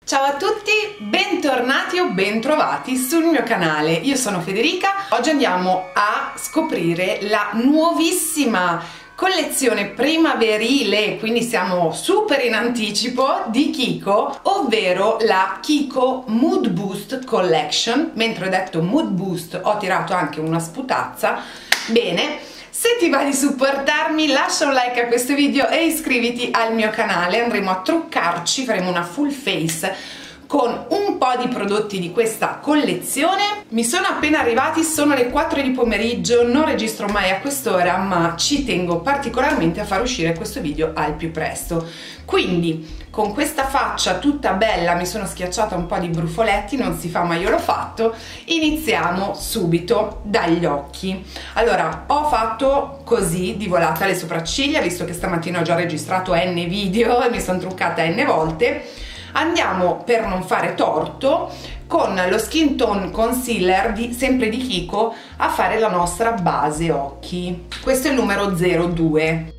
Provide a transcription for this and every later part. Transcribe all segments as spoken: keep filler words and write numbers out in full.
Ciao a tutti, bentornati o bentrovati sul mio canale. Io sono Federica. Oggi andiamo a scoprire la nuovissima collezione primaverile, quindi siamo super in anticipo, di Kiko, ovvero la Kiko Mood Boost Collection. Mentre ho detto Mood Boost ho tirato anche una sputazza. Bene, se ti va di supportarmi lascia un like a questo video e iscriviti al mio canale. Andremo a truccarci, faremo una full face con un po' di prodotti di questa collezione. Mi sono appena arrivati, sono le quattro di pomeriggio, non registro mai a quest'ora, ma ci tengo particolarmente a far uscire questo video al più presto. Quindi con questa faccia tutta bella, mi sono schiacciata un po' di brufoletti, non si fa ma io l'ho fatto. Iniziamo subito dagli occhi. Allora, ho fatto così di volata le sopracciglia, visto che stamattina ho già registrato n video e mi sono truccata n volte. Andiamo, per non fare torto, con lo Skin Tone Concealer di, sempre di Kiko, a fare la nostra base occhi. Questo è il numero zero due.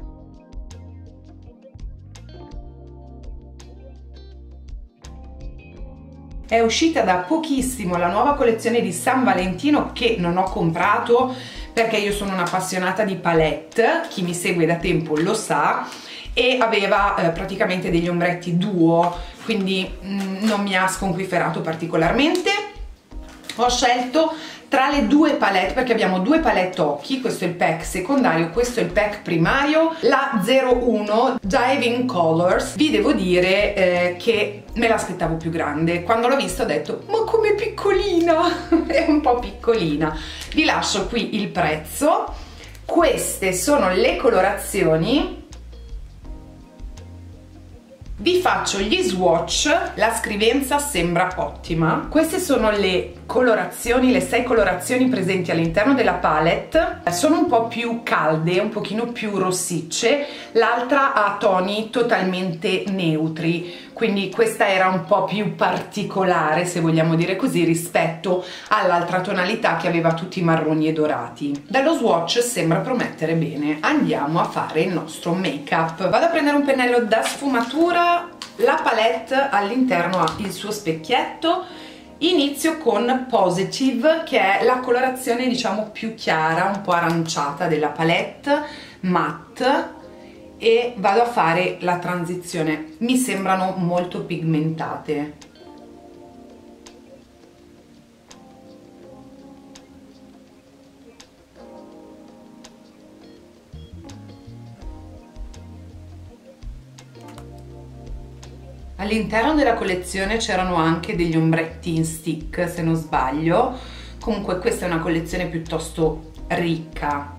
È uscita da pochissimo la nuova collezione di San Valentino, che non ho comprato perché io sono un'appassionata di palette, chi mi segue da tempo lo sa, e aveva eh, praticamente degli ombretti duo, quindi mh, non mi ha sconquifferato particolarmente. Ho scelto tra le due palette, perché abbiamo due palette occhi, questo è il pack secondario, questo è il pack primario, la zero uno Diving Colors. Vi devo dire eh, che me l'aspettavo più grande. Quando l'ho vista ho detto, ma com'è piccolina! È un po' piccolina. Vi lascio qui il prezzo. Queste sono le colorazioni. Vi faccio gli swatch, la scrivenza sembra ottima. Queste sono le colorazioni, le sei colorazioni presenti all'interno della palette. Sono un po' più calde, un pochino più rossicce, l'altra ha toni totalmente neutri, quindi questa era un po' più particolare, se vogliamo dire così, rispetto all'altra tonalità che aveva tutti marroni e dorati. Dallo swatch sembra promettere bene. Andiamo a fare il nostro make up. Vado a prendere un pennello da sfumatura. La palette all'interno ha il suo specchietto. Inizio con Positive, che è la colorazione diciamo più chiara, un po' aranciata della palette matte, e vado a fare la transizione. Mi sembrano molto pigmentate. All'interno della collezione c'erano anche degli ombretti in stick, se non sbaglio. Comunque questa è una collezione piuttosto ricca.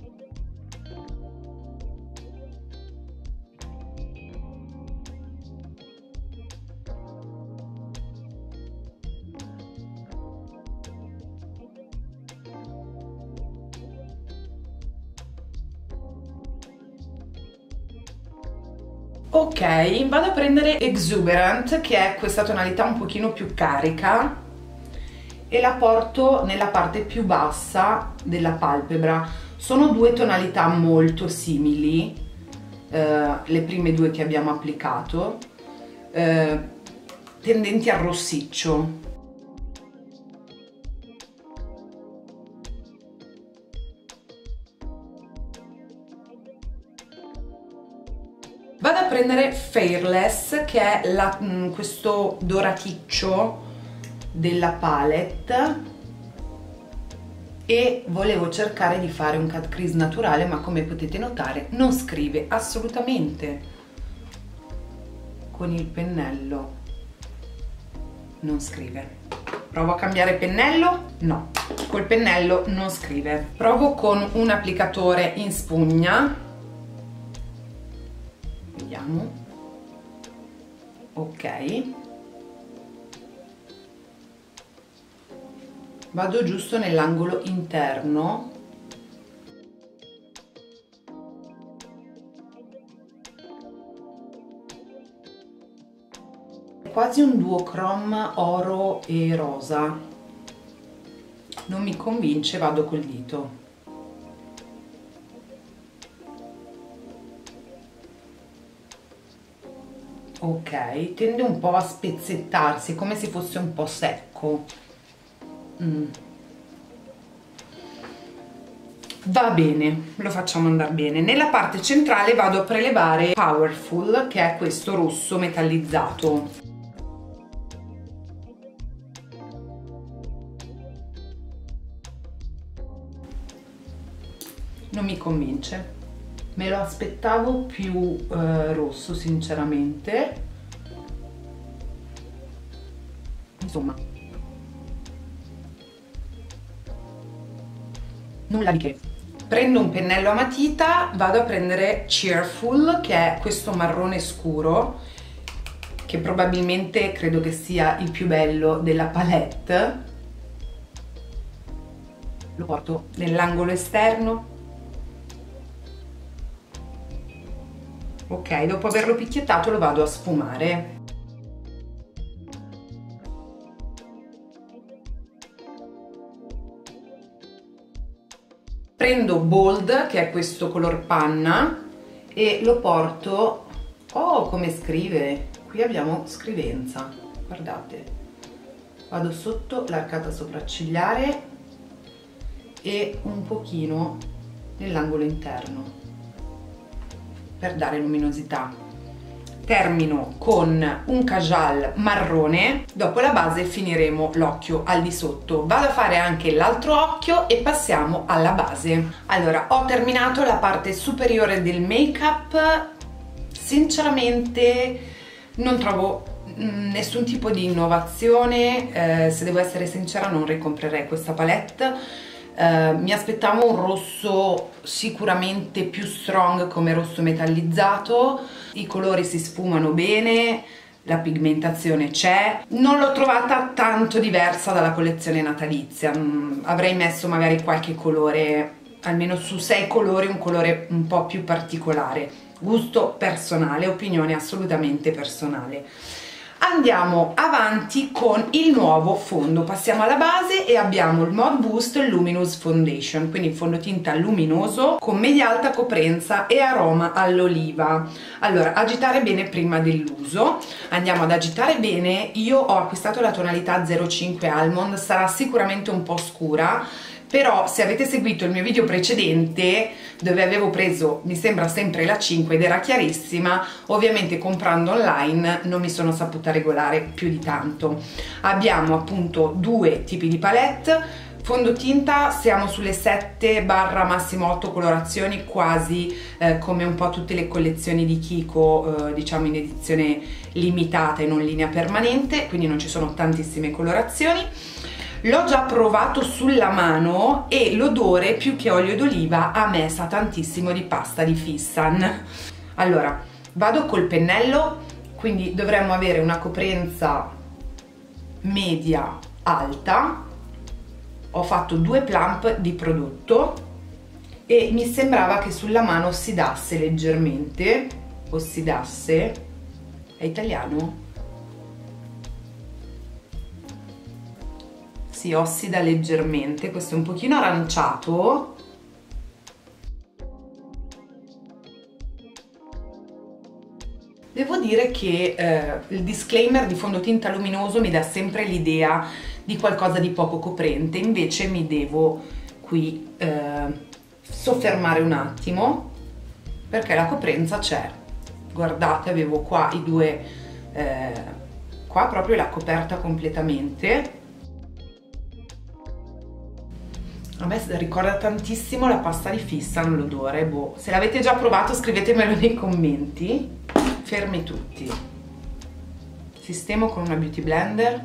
Ok, vado a prendere Exuberant, che è questa tonalità un pochino più carica, e la porto nella parte più bassa della palpebra. Sono due tonalità molto simili, eh, le prime due che abbiamo applicato, eh, tendenti al rossiccio. Vado a prendere Fairless, che è la, mh, questo doraticcio della palette, e volevo cercare di fare un cut crease naturale, ma come potete notare non scrive assolutamente. Con il pennello non scrive. Provo a cambiare pennello? No, col pennello non scrive. Provo con un applicatore in spugna. Vediamo. Ok, vado giusto nell'angolo interno. Quasi un duochrome oro e rosa, non mi convince, vado col dito. Ok, tende un po' a spezzettarsi, come se fosse un po' secco. Mm. Va bene, lo facciamo andare bene. Nella parte centrale vado a prelevare Powerful, che è questo rosso metallizzato. Non mi convince. Me lo aspettavo più eh, rosso, sinceramente. Insomma, nulla di che. Prendo un pennello a matita, vado a prendere Cheerful, che è questo marrone scuro, che probabilmente credo che sia il più bello della palette. Lo porto nell'angolo esterno. Ok, dopo averlo picchiettato lo vado a sfumare. Prendo Bold, che è questo color panna, e lo porto... Oh, come scrive! Qui abbiamo scrivenza, guardate. Vado sotto l'arcata sopraccigliare e un pochino nell'angolo interno, per dare luminosità. Termino con un kajal marrone, dopo la base finiremo l'occhio al di sotto. Vado a fare anche l'altro occhio e passiamo alla base. Allora, ho terminato la parte superiore del make-up. Sinceramente non trovo nessun tipo di innovazione, eh, se devo essere sincera non ricomprerei questa palette. Uh, mi aspettavo un rosso sicuramente più strong come rosso metallizzato, i colori si sfumano bene, la pigmentazione c'è, non l'ho trovata tanto diversa dalla collezione natalizia. Mm, avrei messo magari qualche colore, almeno su sei colori un colore un po' più particolare, gusto personale, opinione assolutamente personale. Andiamo avanti con il nuovo fondo, passiamo alla base e abbiamo il Mod Boost Luminous Foundation, quindi fondotinta luminoso con media alta coprenza e aroma all'oliva. Allora, agitare bene prima dell'uso, andiamo ad agitare bene. Io ho acquistato la tonalità zero cinque Almond, sarà sicuramente un po' scura, però se avete seguito il mio video precedente dove avevo preso, mi sembra sempre la cinque ed era chiarissima, ovviamente comprando online non mi sono saputa regolare più di tanto. Abbiamo appunto due tipi di palette, fondotinta siamo sulle sette barra massimo otto colorazioni, quasi eh, come un po' tutte le collezioni di Kiko, eh, diciamo in edizione limitata e non linea permanente, quindi non ci sono tantissime colorazioni. L'ho già provato sulla mano e l'odore, più che olio d'oliva, a me sa tantissimo di pasta di Fissan. Allora, vado col pennello, quindi dovremmo avere una coprenza media alta. Ho fatto due plump di prodotto e mi sembrava che sulla mano ossidasse leggermente. Ossidasse? È italiano? Si ossida leggermente, questo è un pochino aranciato. Devo dire che eh, il disclaimer di fondotinta luminoso mi dà sempre l'idea di qualcosa di poco coprente, invece mi devo qui eh, soffermare un attimo perché la coprenza c'è. Guardate, avevo qua i due, eh, qua proprio l'ha coperta completamente. A me ricorda tantissimo la pasta di Fissan l'odore, boh. Se l'avete già provato scrivetemelo nei commenti. Fermi tutti. Sistemo con una beauty blender.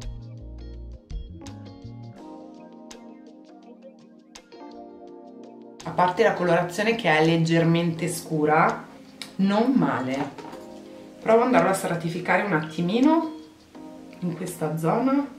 A parte la colorazione che è leggermente scura, non male. Provo ad andarlo a stratificare un attimino in questa zona.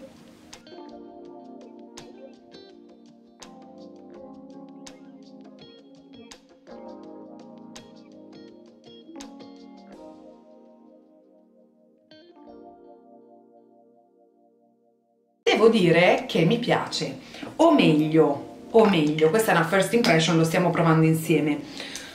Devo dire che mi piace, o meglio, o meglio, questa è una first impression, lo stiamo provando insieme.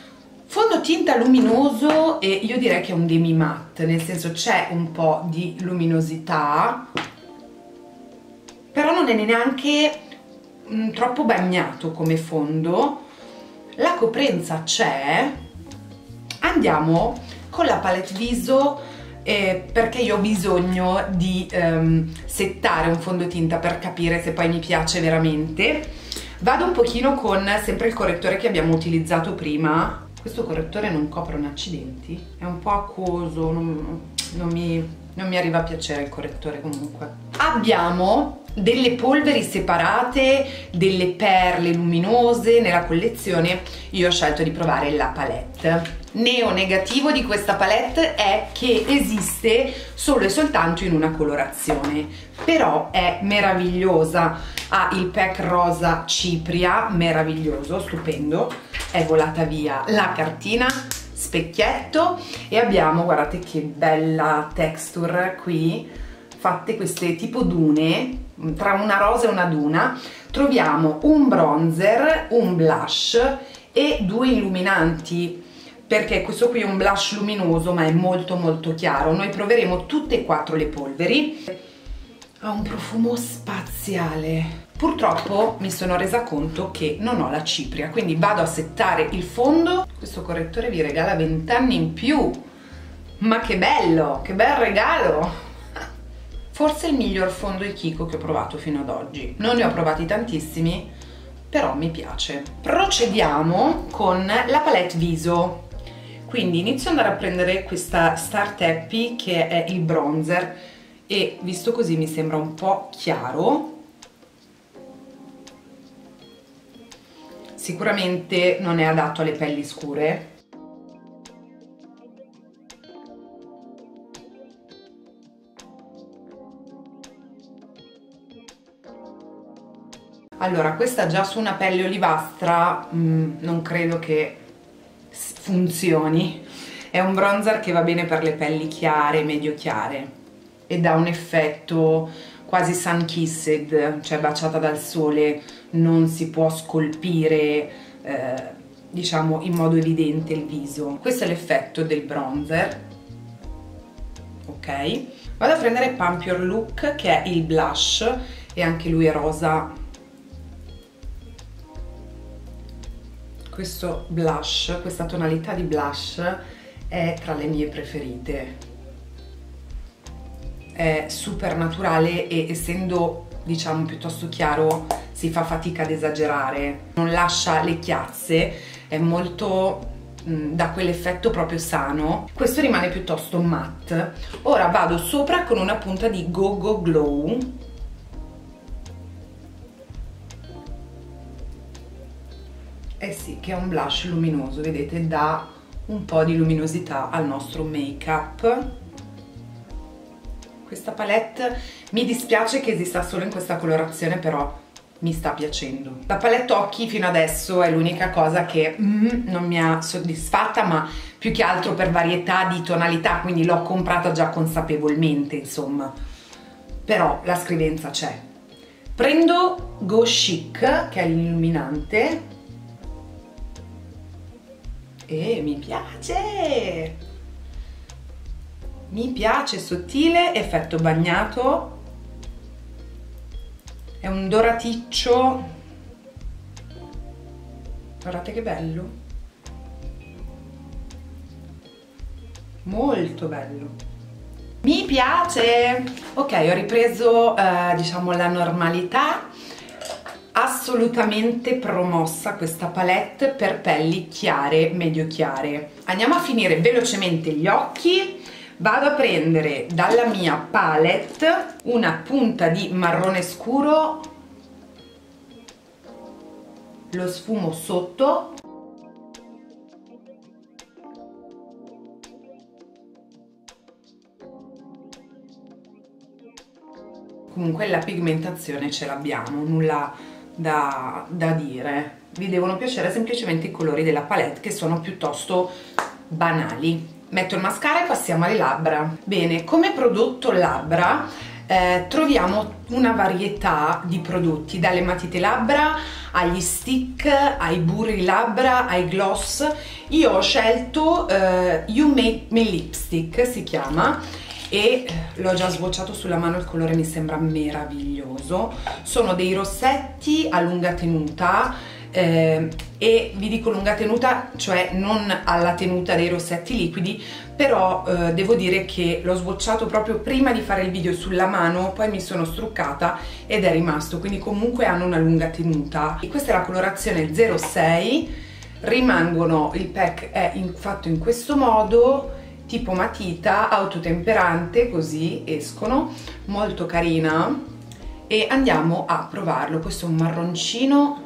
Fondotinta luminoso, e io direi che è un demi matte, nel senso c'è un po' di luminosità, però non è neanche mh, troppo bagnato come fondo. La coprenza c'è. Andiamo con la palette viso, eh, perché io ho bisogno di ehm, settare un fondotinta per capire se poi mi piace veramente. Vado un pochino con sempre il correttore che abbiamo utilizzato prima. Questo correttore non copre un accidenti, è un po' acquoso, non, non, mi, non mi arriva a piacere il correttore comunque. Abbiamo delle polveri separate, delle perle luminose nella collezione. Io ho scelto di provare la palette. Neo negativo di questa palette è che esiste solo e soltanto in una colorazione, però è meravigliosa. Ha il pack rosa cipria, meraviglioso, stupendo. È volata via la cartina, specchietto, e abbiamo, guardate che bella texture qui, fatte queste tipo dune, tra una rosa e una duna. Troviamo un bronzer, un blush e due illuminanti, perché questo qui è un blush luminoso ma è molto molto chiaro. Noi proveremo tutte e quattro le polveri. Ha un profumo spaziale. Purtroppo mi sono resa conto che non ho la cipria, quindi vado a settare il fondo. Questo correttore vi regala venti anni in più, ma che bello, che bel regalo! Forse il miglior fondo di Kiko che ho provato fino ad oggi. Non ne ho provati tantissimi, però mi piace. Procediamo con la palette viso. Quindi inizio ad andare a prendere questa Start Happy, che è il bronzer, e visto così mi sembra un po' chiaro. Sicuramente non è adatto alle pelli scure. Allora, questa già su una pelle olivastra mh, non credo che funzioni. È un bronzer che va bene per le pelli chiare, medio chiare, e dà un effetto quasi sun-kissed, cioè baciata dal sole. Non si può scolpire eh, diciamo in modo evidente il viso. Questo è l'effetto del bronzer. Ok, vado a prendere Pump Your Look, che è il blush, e anche lui è rosa. Questo blush, questa tonalità di blush è tra le mie preferite. È super naturale e, essendo diciamo piuttosto chiaro, si fa fatica ad esagerare, non lascia le chiazze, è molto mh, da quell'effetto proprio sano. Questo rimane piuttosto matte. Ora vado sopra con una punta di Go Go Glow. Eh sì, che è un blush luminoso, vedete, dà un po' di luminosità al nostro make-up. Questa palette mi dispiace che esista solo in questa colorazione, però mi sta piacendo. La palette occhi fino adesso è l'unica cosa che mm, non mi ha soddisfatta, ma più che altro per varietà di tonalità, quindi l'ho comprata già consapevolmente, insomma. Però la scrivenza c'è. Prendo Go Chic, che è l'illuminante, e mi piace! Mi piace, sottile, effetto bagnato, è un doraticcio, guardate che bello, molto bello, mi piace. Ok, ho ripreso eh, diciamo la normalità. Assolutamente promossa questa palette per pelli chiare, medio chiare. Andiamo a finire velocemente gli occhi. Vado a prendere dalla mia palette una punta di marrone scuro, lo sfumo sotto, comunque la pigmentazione ce l'abbiamo, nulla da, da dire. Vi devono piacere semplicemente i colori della palette, che sono piuttosto banali. Metto il mascara e passiamo alle labbra. Bene, come prodotto labbra eh, troviamo una varietà di prodotti, dalle matite labbra agli stick, ai burri labbra, ai gloss. Io ho scelto eh, You Make Me Lipstick, si chiama, e l'ho già swatchato sulla mano, il colore mi sembra meraviglioso. Sono dei rossetti a lunga tenuta, eh, e vi dico lunga tenuta, cioè non alla tenuta dei rossetti liquidi, però eh, devo dire che l'ho swatchato proprio prima di fare il video sulla mano, poi mi sono struccata ed è rimasto, quindi comunque hanno una lunga tenuta. E questa è la colorazione zero sei, rimangono, il pack è in, fatto in questo modo, tipo matita, autotemperante, così escono, molto carina, e andiamo a provarlo. Questo è un marroncino,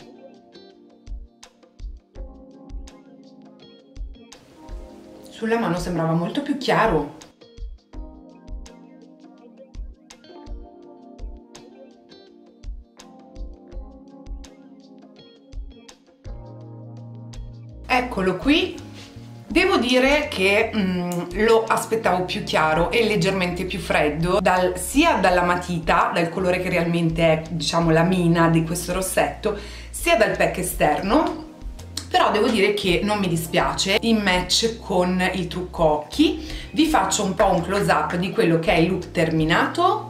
sulla mano sembrava molto più chiaro. Eccolo qui. Devo dire che mm, lo aspettavo più chiaro e leggermente più freddo, dal, sia dalla matita, dal colore che realmente è, diciamo, la mina di questo rossetto, sia dal pack esterno. Però devo dire che non mi dispiace, in match con il trucco occhi. Vi faccio un po' un close up di quello che è il look terminato.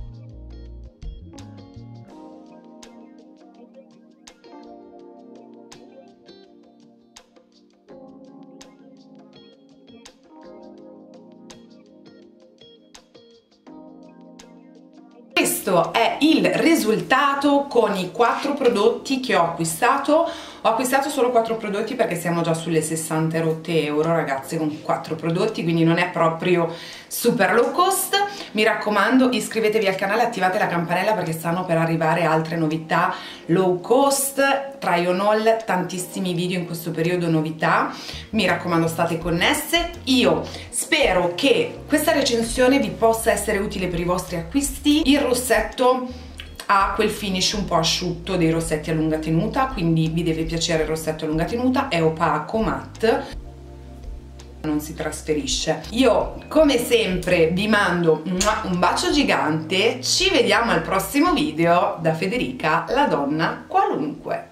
Questo è il risultato con i quattro prodotti che ho acquistato. Ho acquistato solo quattro prodotti perché siamo già sulle sessanta rotte euro, ragazze, con quattro prodotti, quindi non è proprio super low cost. Mi raccomando, iscrivetevi al canale, attivate la campanella perché stanno per arrivare altre novità low cost, try on haul, tantissimi video in questo periodo, novità. Mi raccomando, state connesse. Io spero che questa recensione vi possa essere utile per i vostri acquisti. Il rossetto ha quel finish un po' asciutto dei rossetti a lunga tenuta, quindi vi deve piacere il rossetto a lunga tenuta, è opaco, matte, non si trasferisce. Io come sempre vi mando un bacio gigante, ci vediamo al prossimo video da Federica, la donna qualunque.